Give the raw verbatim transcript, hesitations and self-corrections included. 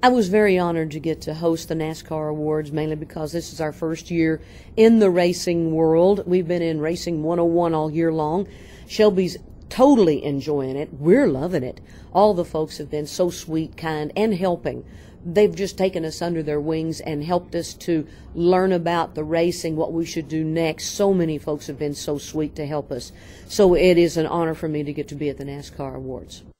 I was very honored to get to host the NASCAR Awards, mainly because this is our first year in the racing world. We've been in Racing one oh one all year long. Shelby's totally enjoying it. We're loving it. All the folks have been so sweet, kind, and helping. They've just taken us under their wings and helped us to learn about the racing, what we should do next. So many folks have been so sweet to help us. So it is an honor for me to get to be at the NASCAR Awards.